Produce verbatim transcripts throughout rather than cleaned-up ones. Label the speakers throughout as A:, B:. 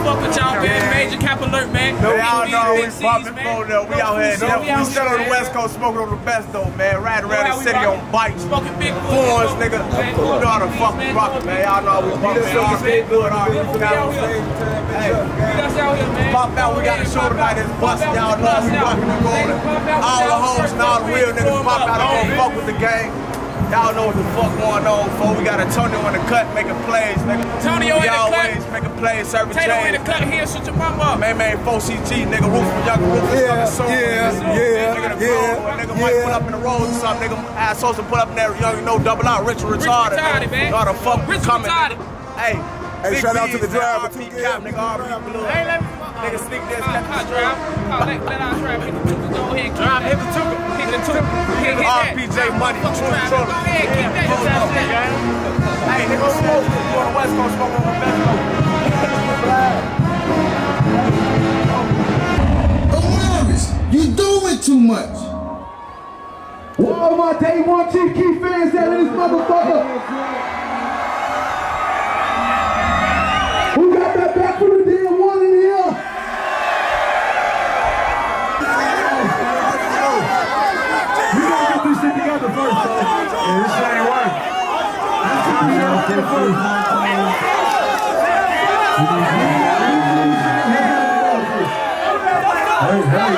A: fuck with y'all, man. Major cap alert, man.
B: No, y'all know we popping phone though. We out here. No, we still on the West Coast smoking on the best though, man. Riding around the city on bikes.
A: Smoking big
B: Fours, nigga. You know how the fuck we rockin', man. Y'all know we poppin'. Y'all stay good. Hey, pop out. We got a show tonight. It's bustin'. Y'all know we rockin' and rollin'. All the hoes and all the real niggas pop out and go fuck with the gang. Y'all know what the fuck going on, folks. We got Antonio in the cut making plays, nigga.
A: Antonio in the cut.
B: always making plays, serving
A: Tato in the cut here, shut your mama up.
B: Man, man, four C G, nigga, roof for younger, roof for
C: yeah,
B: soul.
C: Yeah,
B: nigga,
C: yeah,
B: nigga, the
C: yeah,
B: floor, nigga
C: yeah.
B: might pull up in the road or something, nigga. Assholes to pull up in there, young, you know, double out, rich and retarded.
A: Rich retarded, man.
B: Y'all the fuck
A: Rich
B: coming.
A: retarded.
B: Hey,
C: hey, shout out to the driver,
B: R P Cap, nigga, R P Blue.
A: Hey, let me.
B: Nigga, sneak this,
A: Car, car drive. Car, let, let our drive hit the two. Go ahead, drive. Hit the two. Hit the two. Hit, hit
B: R P J money, true controller.
A: Go ahead, keep that.
B: Hey, nigga, smoke. You on the West Coast, smoke on the West
D: Coast. You doing too much.
C: Where all my day one Chief Keef fans at in this motherfucker? Who got that back for the damn one in here? We gotta get this shit together first, though. Yeah, this shit ain't working. Hey, hey.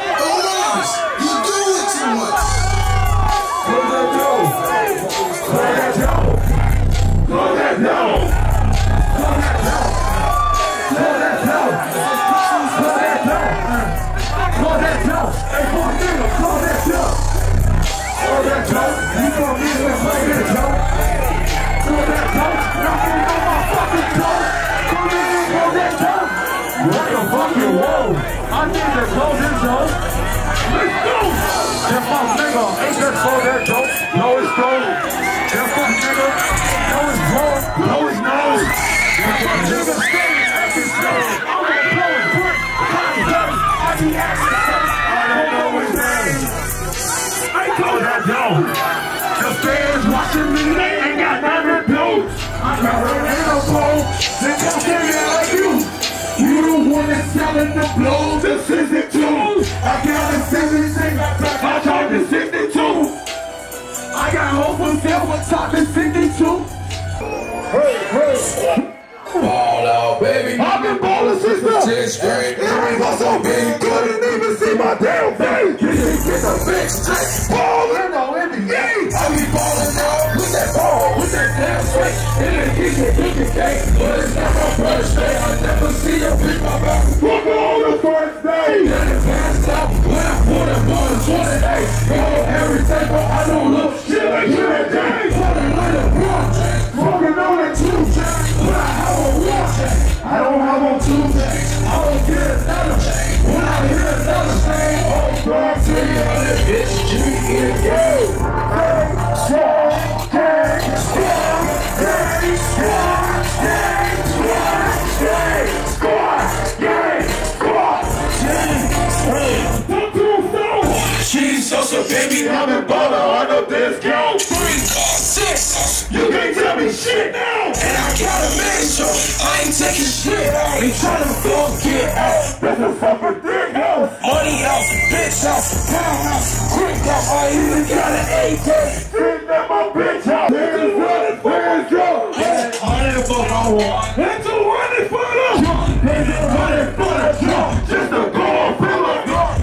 D: You doing too much.
C: Close that door. Close that door. Close that door. Close that door. Close that door. Close that door. Close that door. Hey, boy, nigga, close that door. Close that door. You don't need to play this door. Close that door. Knocking on my fucking door. Come in and close that door. What the fucking whoa? I need to close this door. Let's go! That fuck nigga ain't just close that door. No, it's closed. That fuck nigga, no, it's closed. No, it's nose. That fuck nigga stay at this door. I'm gonna blow his brick. I be acting. I don't know his name. I close that door. The fans watching me, they ain't got nothing to do. I got her in a phone. They gon' get it like you. You the one that's selling the blow, the sixty-two. I got a seventy-six, I charge the sixty-two. I got hope for sale, but talking sixty-two. Hey, hey. Ball out, baby. I've been ballin' since the tenth grade. It was so big, couldn't even see my damn face. You can get the big stick. Ballin' on N B A. I be ballin' out with that ball, with that damn straight. And then he can hit the game, but it's not my birthday. I never see a bitch my back. Fuck on the first day. Then it passed out when I put him on the twenty-eight. Go every table, I don't look shit like you and Jay. Fucking like a blunt. Fucking on the two chain. When I have a one chain, I don't have on two chains. I don't get another chain. When I hear another chain, oh, God, to you on this bitch, you get it. Hey, squad, hey, squad, hey, squad, hey, squad, hey, squad, hey, squad, hey, one, two, four. She's so baby, I'm in butter on the discount. Three, six, you can't tell me shit now. And I got a man show, I ain't taking shit out. Ain't trying to fuck get out. That's a fucking big house. Money house, bitch house, pound house, quick house. I even got an A K. Sitting at my bitch house. Niggas running for a joke. Hundred for the one. And two hundred for the jump. Niggas running for the jump. Just a goal for the jump.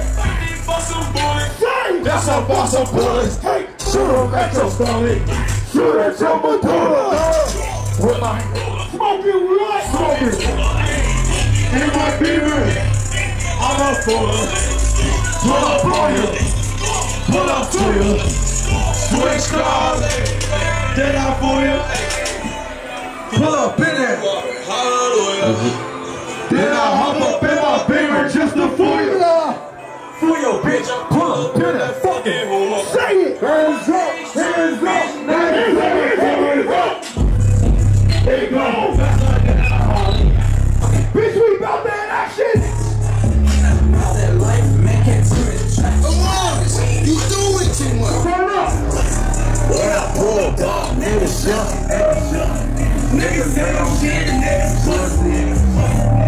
C: That's a box of bullets. Hey, shoot them at your stomach. Shoot at your medulla. With my smoking what? Smoking. In my beamer, I'm up for it. Pull up on you. Pull up to you. Switch cars. Get out for you. Pull up in it. Then I hop up in my beamer just to fool you. For your bitch, pull up to that fucking hole. Say it! Hands up! Hands up! Hands up! Hands up! There you go! Bitch, we about that action!
D: You doing too much.
C: Turn up!
D: When I pull up, dog, niggas jump, niggas jump. Niggas say I'm shit and niggas pussy.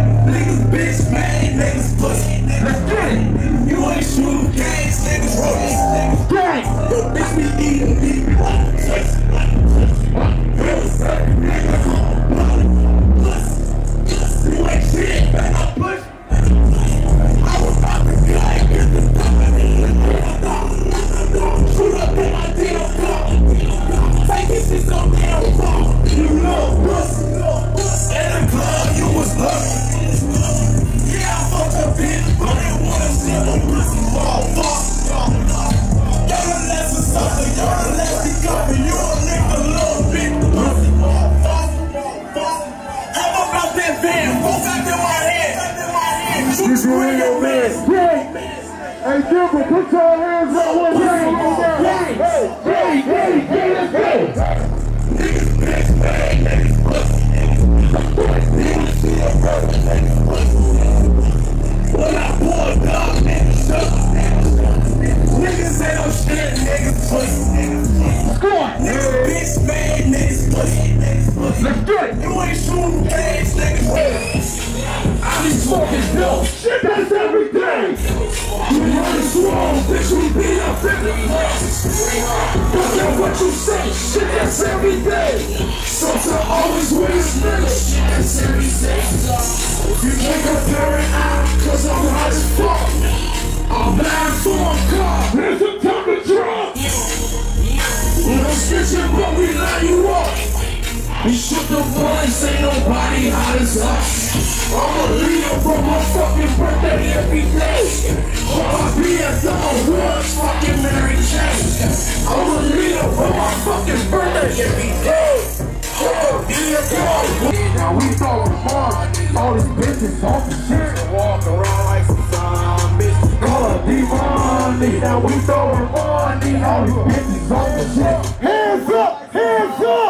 C: Put your hands up when you ain't on that. Hey, hey, hey, hey, let's go. Niggas bitch, man, niggas pussy. Niggas see a brother, niggas pussy. When I pull a dog, niggas suck. Niggas say no shit, niggas pussy. Go on. Niggas bitch, man, niggas pussy. Let's do it. You ain't shooting games, niggas pussy. I be smoking dope. Shit, that's every day. You running strong, bitch, we beat up in the press. But that's what you say, shit, that's every day. So to always win this nigga, shit, that's every day. You can't compare it out, cause I'm hot as fuck. I'm bad for a car, here's the time to drop. We don't snitching, but we line you up. We shoot the bullets, ain't nobody hot as us. I'm a leader from my fucking birthday every day. All I be a double words, fucking Mary Jane. I'm a leader from my fucking birthday every day. All I be a double. Now we throwing bars, all these bitches off the shit. Walk around like some zombies. Call a D-Money. Now we throwing money, all these bitches off the shit. Hands up, hands up.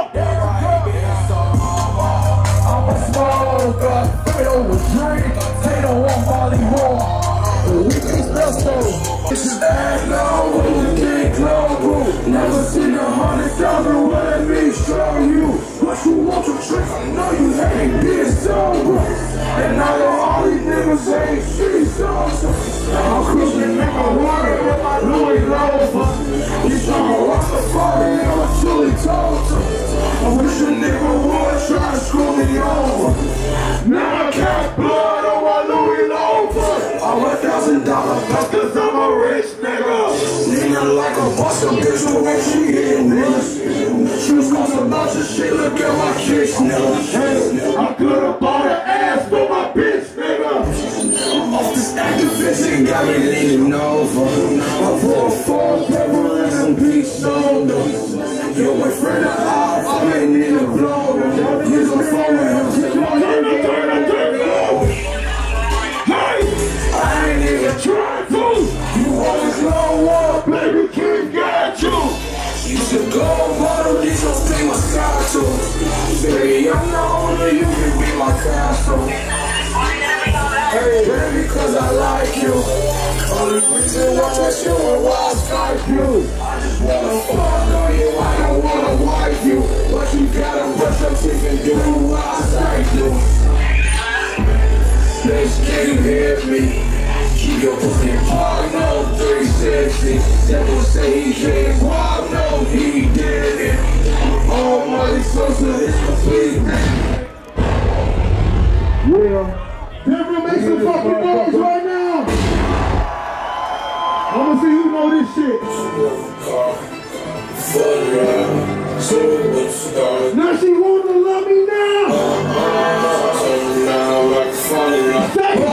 C: I'm a smoker, they over drink, they don't want volleyball. We can spell so. This is that low, King Global. Never seen a hundred thousand, let me show you. What you want to trick, I know you hate being sober. And now all these niggas ain't shit sober. I'm cruising nigga water with my Louis Loafer. You tryna rock the party, I'm a chili toaster. I wish a nigga would try to screw me over. Now I count blood on my Louis Loafer. I'm a thousand dollar buck cause I'm a rich nigga. Nigga like a buster bitch when she hitting niggas. She was cost a bunch of shit, look at my kicks, nigga. Hey, I could've bought an ass for my bitch, nigga. Off this activist, it got me leaning over. I pour a four pepper and some beef soda. Your boyfriend and I, I'm in the blower. Use a phone with him, take my turn, turn, turn, turn, hey, I ain't even trying to. You always know up, baby, Keef got you. You should go bottle, these don't stay my castle. Baby, I'm the owner, you can be my castle. Hey, baby, cause I like you. Only reason why I show and why I Skype you. I just wanna fuck on you, I don't wanna wife you. But you gotta brush your teeth and do what I say do. Bitch, can you hear me? Keep your pussy hard, no three sixty. Devil say he can't walk, no he did it. All money source of his complete. Yeah. Denver, make some fucking noise right now. I'ma see who know this shit. Now she wanna love me now. Say it.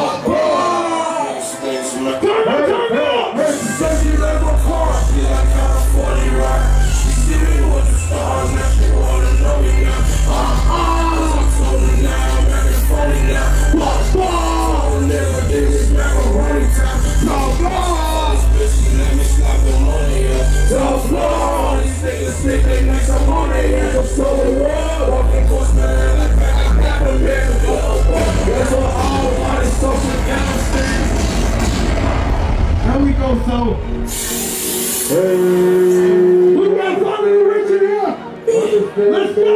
C: Turn up, turn up. Say she like my car. She like California rock. She see me with the stars. Now she wanna know me now. Uh-uh. I'm told her now. I'm back and forty now. What's wrong? Never did this macaroni time. No, no. This bitch, she let me slap the money up. Tough floor. These niggas think they make some money. I'm so world. Walking course, man. Like back, I never been a girl. Guess what? All money, social downstairs. How we go, so? Hey. We got something rich in here. Let's go.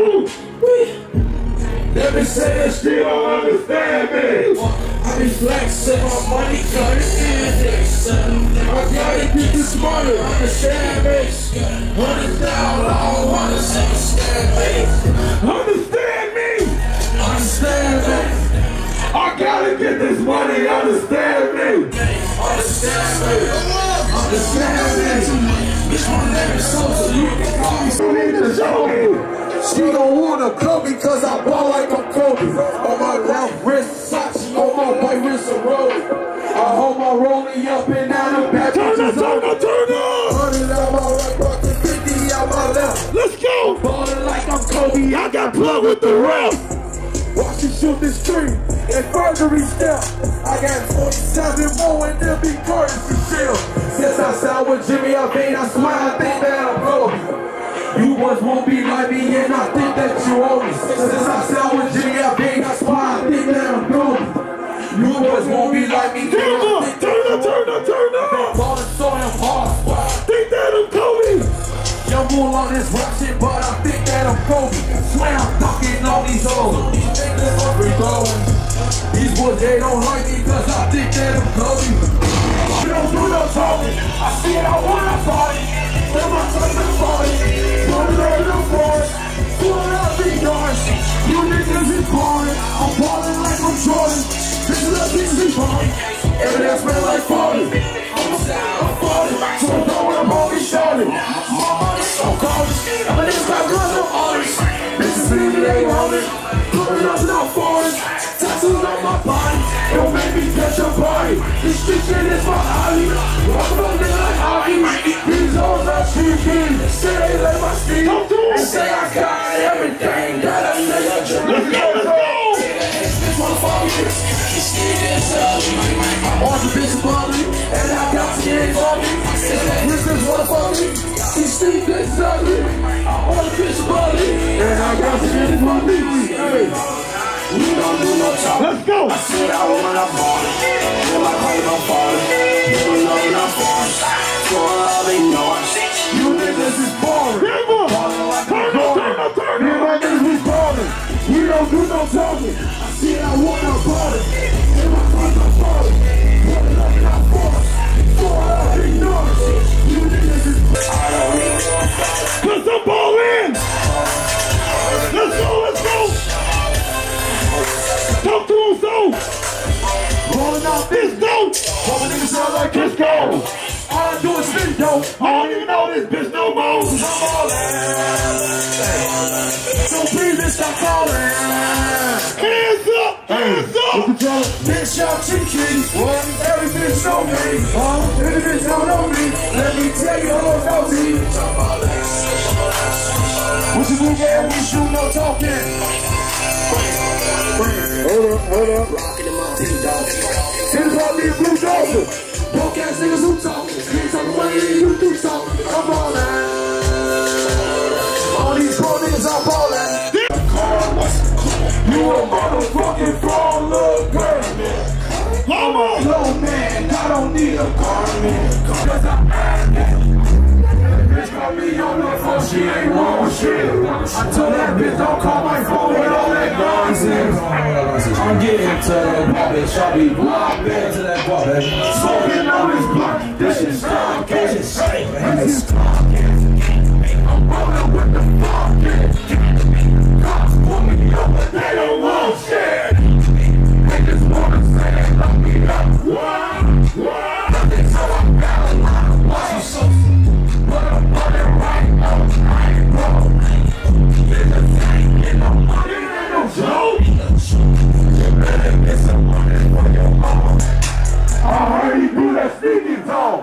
C: Let me say that she don't understand me. I be flexing my money, cut it index. I gotta get this money, understand me. Hundred thousand, I don't understand me. Understand me. Understand me. I gotta get this money, understand me. Understand me. Understand me. This one name is so you can call me. You need to show me. She gon' wanna club me cause I ball like I'm Kobe. On my left wrist, socks, on my right wrist, a rollie. I hold my rollie up and down the back. Turn up, turn up, turn up. Hundred out my right, rockin' fifty out my left. Let's go. Ballin' like I'm Kobe, I got blood with the ref. Watch you shoot this tree and further step. I got forty-seven more and they'll be courtesy still. Since I signed with Jimmy Iovine, I swear I think that I'm broken. You ones won't be like me, and I think that you owe me. Since I signed with Jimmy Iovine, I swear I think that I'm broken. You boys won't be like me. Turn up, turn up, turn up, turn up. Ballin' so damn hard. Think that I'm Kobe. Young bull on this rap shit, but I think that I'm Kobe. Swear I'm fucking all these hoes. These boys, they don't like me cause I think that I'm Kobe. You don't do no talking. I see it, I wanna party. Then my time to party. Don't let them boys. Pull up the yards. You niggas is boring. I'm ballin' like I'm Jordan. This is a bitch party. Everything smell like forty. I'm forty. So know when I'm always shorty. My money's so cold. I'm a nigga got guns on orders. This is me, it ain't holding. Pulling up no foreign. Tattoos on my body. Don't make me catch your body. This street shit is my hobby. Walk up nigga like hockey. These hoes are cheeky. Say they like my Steve. They say I got everything that a nigga just. Let's go, let's go. All the bitches above me, and I got to get above me. Bitches wanna fuck me, these street bitches ugly. All the bitches above me, and I got to get above me. Hey, we don't do no talk. Let's go. I said I wanna party, feel like I'm falling. You know I'm falling, so all they know I'm sick. You niggas is boring. Ballin' like I'm boring. You niggas is boring. We don't do no talking. I said I wanna party. In my car, I'm falling. Pulling up and I'm falling. So all they know you niggas is I don't need put some ball in. Let's go, let's go. Talk to him so. Rolling out this dope. All the niggas sound like this go. All I do is spin dope. I don't even know this bitch no more. I'm so please let's stop calling. Hands up, hands up. Bitch, y'all chicken. Every bitch know me. Uh, every bitch don't know me. Let me tell you who's know me. What you do, yeah, we shoot no talking. Hold up, hold up. Rockin' in my team, dog. Send about me a blue dolphin. Broke ass niggas who talk. Can't talk money, you do talk. I'm ballin'. All these poor niggas are ballin'. You a motherfucking fraud, little girl. I'm a low man, I don't need a garment. Cause I'm mad. Bitch call me on the phone, she ain't wrong shit. I told that bitch don't call my phone with all that nonsense. I'm getting to that bar, bitch. I'll be blocked into that bar, bitch. Smoking on this block, this shit's complicated. This is complicated. I'm rolling with the fucking cops pull me up, but they don't want shit. They just wanna say they love me up. What? What? They so I got a lot of watch. So but I'm running right up, right, bro. There's a thing in the money, ain't no joke. You better get some money for your mama. I heard he do that sneaky dog.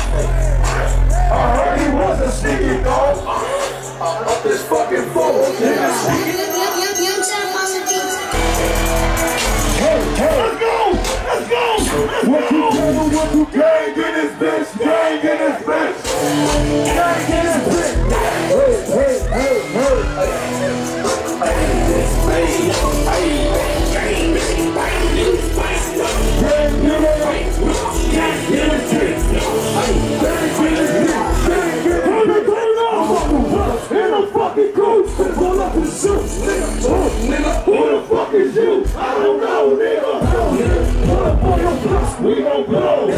C: I heard he was a sneaky dog. I'm up this fucking phone. Hey, hey, let's go! Let's go! Let's go! What you doing? What you gang in this bitch? Gang in this bitch! Gang in this bitch! Hey, hey, hey, hey! Hey, hey, gang in this bitch! Gang in this bitch! Gang in this bitch! Turn it, turn it off! In a fucking coach! Pull up and shoot! Nigga, who the fuck is you? I don't know, nigga! Pull up on your blocks, we gon' blow!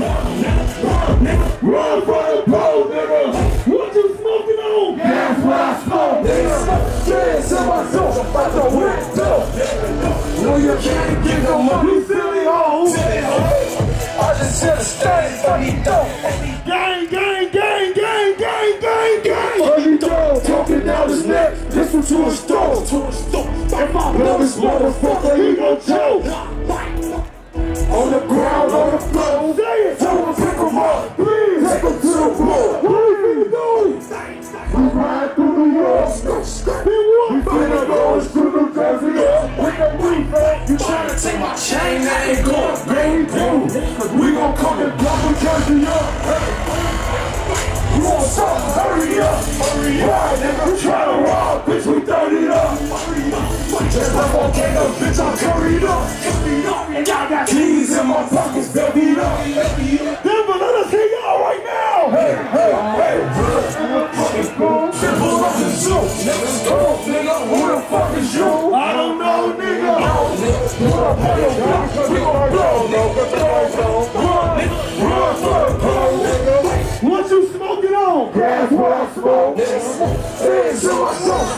C: Run for the pole, nigga! What you smoking on? That's what I smoke, nigga! Dance in my soul, about the window! No, you can't get no money, you silly hoe! I just should've stayed, but he don't! Gang, gang, gang, gang, gang, gang, gang! Every dog talking down his neck, this one to a store, to a store. If I blow this motherfucker, he gon' choke. On the ground, on the floor, say it. Tell him to pick him up, please. Take him to the floor. What are you doing? We ride through New York. We finna go to New Jersey. With the weed, man. You tryna take my chain, that ain't going, baby. We gon' come and blow New Jersey up. Right, nigga, try to rob, bitch, we dirty up. Just like volcano, bitch, I'm curried up. And I got keys in my pockets, baby up. Denver, let us hear y'all right now. Hey, hey, hey. Simple up the zoo. Nigga, go, nigga, who the fuck is you? I don't know, nigga. Who the fuck is you? We gon' blow, nigga, blow, blow. Run, nigga, run, run, run, nigga. What you smoking on? Gas, what I smoke. Hands in my soul.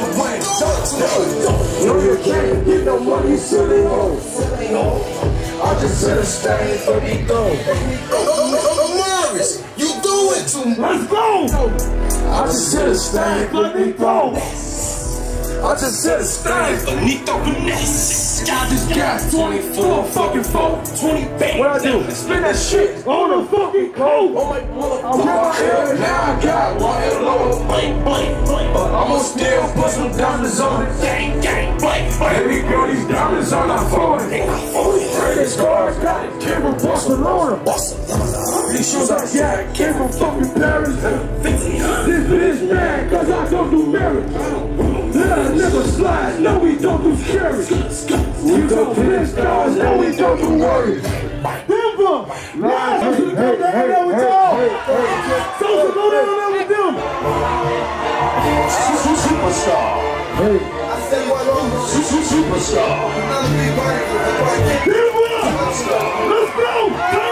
C: No, you can't get no money, silly hoe. I just said a stand for me go.
D: Morris, you doing too much.
C: Let's go. I just said a stand for me go. I just said a stand for Nico Finesse. I just got twenty-four fucking four, twenty bangs. What I do? Spin that shit on the fucking coat. Oh my motherfucker. Now I got one low. Blank, blank, blank. But I'ma still put some diamonds on it. Gang, gang, blank, blank. Baby girl, these diamonds on my phone. Trading scars, got it. Came from Barcelona. These shoes I got came from fucking Paris. This bitch mad cause I don't do marriage. Let a nigga slide, no we don't do scary. We don't finish stars, no we don't do worry. Denver! Live! Hey, hey, hey, hey, hey, hey. Sosa, go down there with them! Superstar! Hey! I said what on? Superstar! Denver! Let's go!